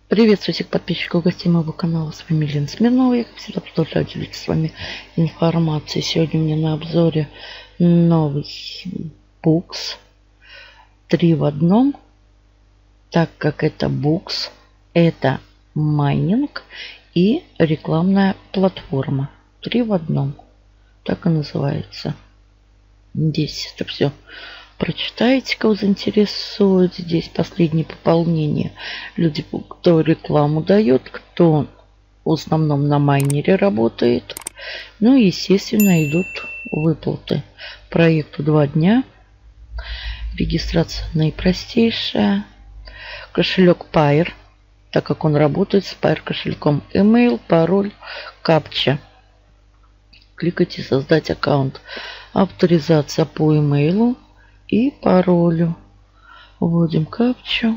Приветствую всех подписчиков и гостей моего канала. С вами Лена Смирнова. Я, как всегда, продолжаю делиться с вами информацией. Сегодня у меня на обзоре новый букс 3 в одном. Так как это букс, это майнинг и рекламная платформа. 3 в одном. Так и называется. Здесь это все прочитайте, кого заинтересует. Здесь последнее пополнение. Люди, кто рекламу дает, кто в основном на майнере работает. Ну и, естественно, идут выплаты. Проекту 2 дня. Регистрация наипростейшая. Кошелек Pair, так как он работает с Pair кошельком. Email, пароль, капча. Кликайте «Создать аккаунт». Авторизация по имейлу и паролю. Вводим капчу.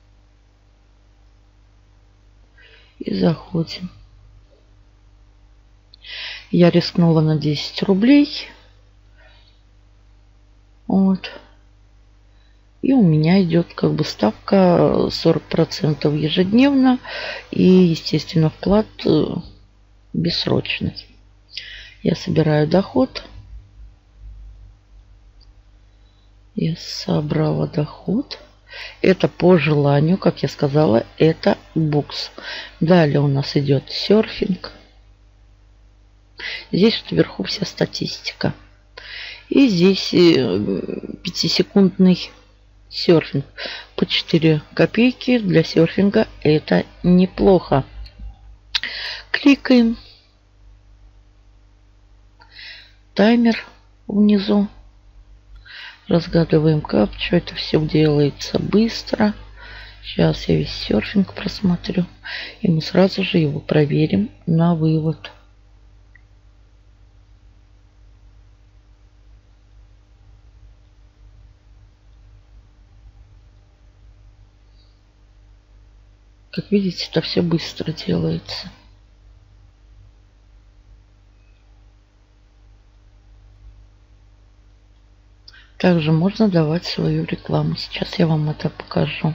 И заходим. Я рискнула на 10 рублей. Вот. И у меня идет как бы ставка 40% ежедневно. И, естественно, вклад бессрочный. Я собираю доход. Я собрала доход. Это по желанию, как я сказала, это букс. Далее у нас идет серфинг. Здесь вверху вся статистика. И здесь 5-секундный серфинг. По 4 копейки для серфинга это неплохо. Кликаем. Таймер внизу. Разгадываем капчу. Это все делается быстро. Сейчас я весь серфинг просмотрю. И мы сразу же его проверим на вывод. Как видите, это все быстро делается. Также можно давать свою рекламу. Сейчас я вам это покажу.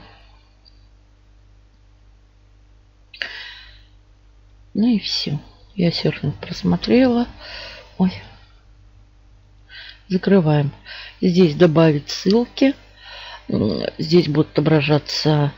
Ну и все. Я серфинг просмотрела. Ой. Закрываем. Здесь добавить ссылки. Здесь будут отображаться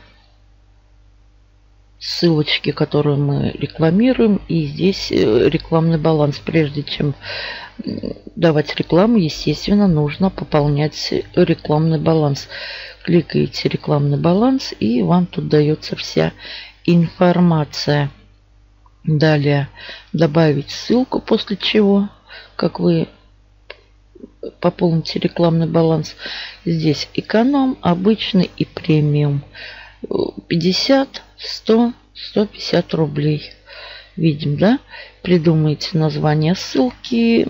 ссылочки, которые мы рекламируем. И здесь рекламный баланс. Прежде чем давать рекламу, естественно, нужно пополнять рекламный баланс. Кликаете рекламный баланс, и вам тут дается вся информация. Далее добавить ссылку, после чего, как вы пополните рекламный баланс. Здесь эконом, обычный и премиум. 50, 100, 150 рублей. Видим, да? Придумайте название ссылки,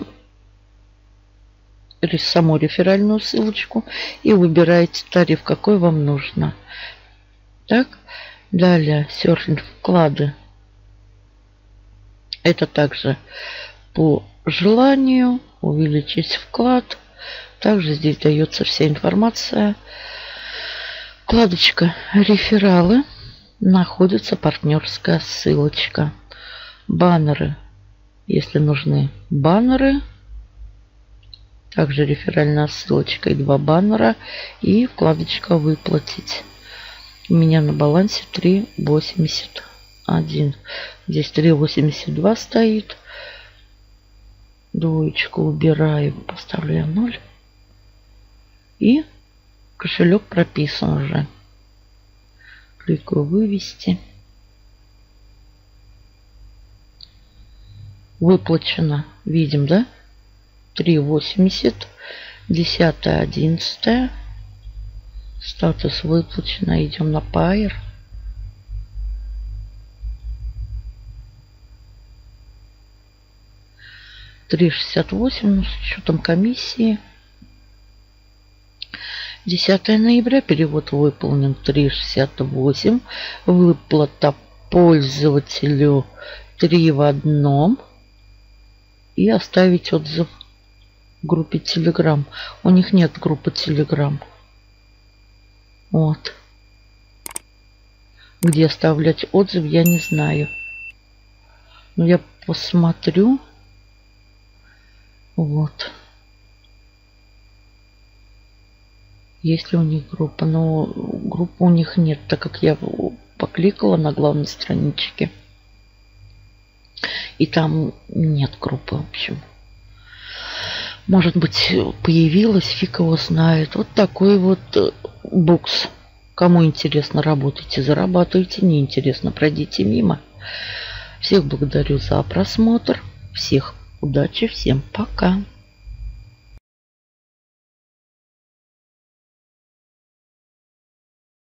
саму реферальную ссылочку и выбираете тариф, какой вам нужно. Так, далее серфинг вклады. Это также по желанию. Увеличить вклад. Также здесь дается вся информация. Вкладочка рефералы. Находится партнерская ссылочка. Баннеры. Если нужны баннеры. Также реферальная ссылочка и 2 баннера. И вкладочка «Выплатить». У меня на балансе 3,81. Здесь 3,82 стоит. Двоечку убираю. Поставляю 0. И кошелек прописан уже. Кликаю «Вывести». Выплачено. Видим, да? 3,80. 10.11. Статус выплачено. Идем на Pair. $3,68, ну, с учетом комиссии. 10 ноября перевод выполнен. 3,68. Выплата пользователю 3 в одном. И оставить отзыв в группе Telegram. У них нет группы Telegram. Вот. Где оставлять отзыв, я не знаю. Но я посмотрю. Вот. Есть ли у них группа? Но группы у них нет, так как я покликала на главной страничке. И там нет группы, в общем. Может быть, появилась, фиг его знает. Вот такой вот букс. Кому интересно, работайте, зарабатывайте. Не интересно, пройдите мимо. Всех благодарю за просмотр. Всех удачи, всем пока.